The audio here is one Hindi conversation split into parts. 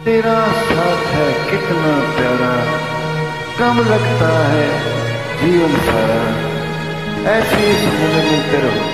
तेरा साथ है कितना प्यारा, कम लगता है जीवन सारा, ऐसे ही समुद्र मिलते रहो।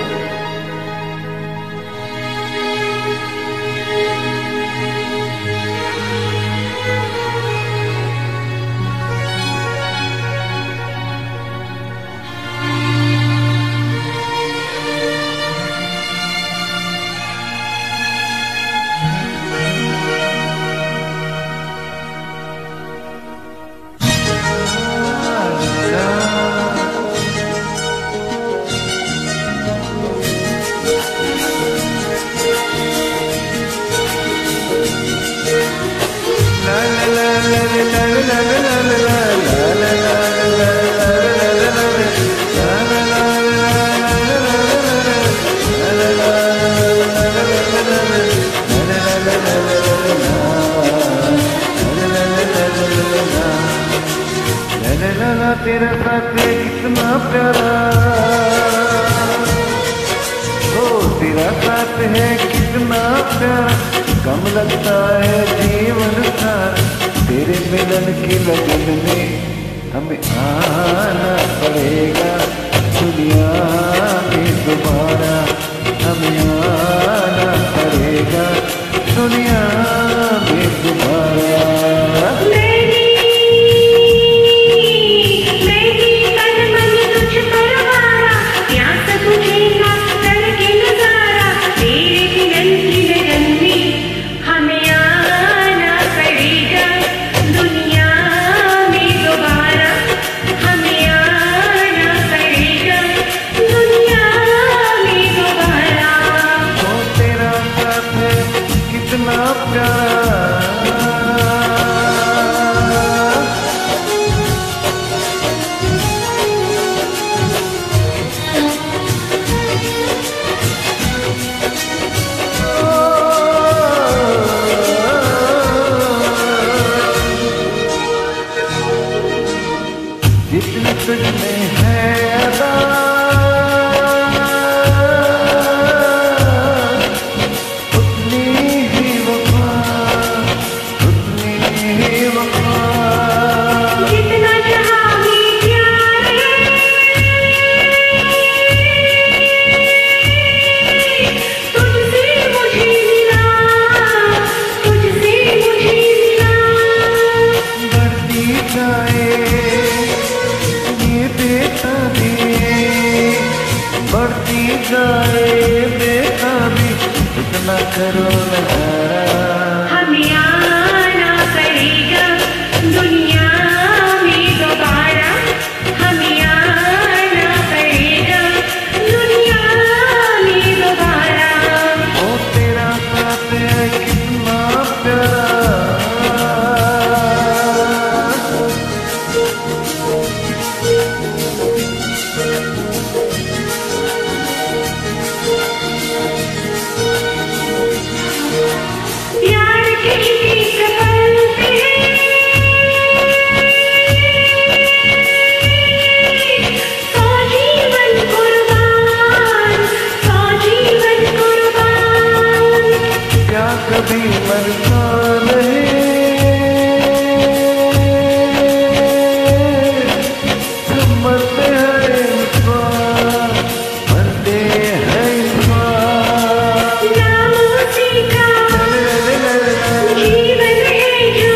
तेरा साथ कितना प्यारा, हो तेरा साथ है कितना प्यारा, कम लगता है जीवन सारा, तेरे मिलन की लगन में हमें आना पड़ेगा, दुनिया में दोबारा हमें आना पड़ेगा, दुनिया में दोबारा। जितनी तुझमें है अदा, उतनी ही वफा, उतनी ही वफा, जितना जहां भी प्यार तुझसे मुझे मिला, तुझसे मुझे मिला, बढ़ती जाए बढ़ती जाए बेताबी, इतना करो नजारा, हमें आना पड़ेगा दुनिया में दोबारा, हमें आना पड़ेगा दुनिया में दोबारा। ओ तेरा साथ है कितना प्यारा, कभी मरता नहीं, हम मरते हैं इंसान, मरते हैं इंसान, नाम उसी का जीवन है जो,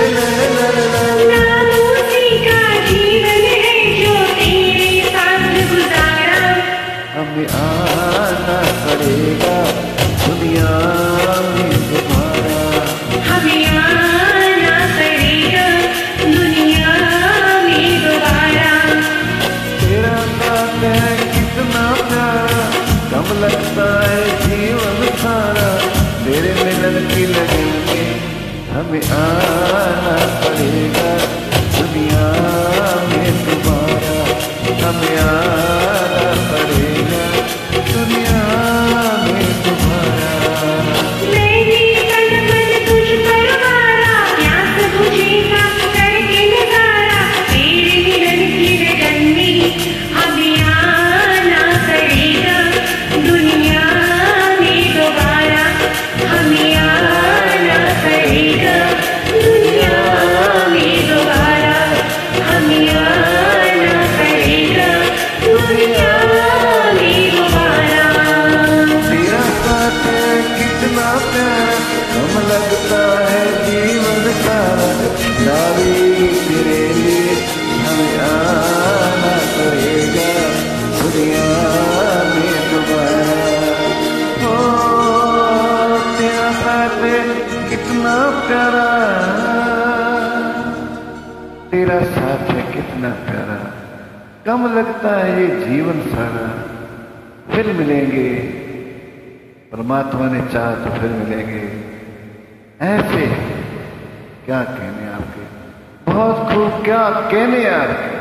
नाम उसी का जीवन है जो तेरे साथ गुजारा, हमें आना पड़ेगा दुनिया में दोबारा, हमें आना पड़ेगा दुनिया में दोबारा। तेरा साथ है कितना प्यारा, कम लगता है जीवन सारा, तेरे मिलन की लगन में हमें आना पड़ेगा दुनिया में दोबारा, हमें आना पड़ेगा दुनिया में दोबारा। दुनिया में दोबारा हमें आना पड़ेगा। कम लगता है ये जीवन सारा, फिर मिलेंगे, परमात्मा ने चाहा तो फिर मिलेंगे। ऐसे क्या कहने आपके, बहुत खूब क्या कहने आपके।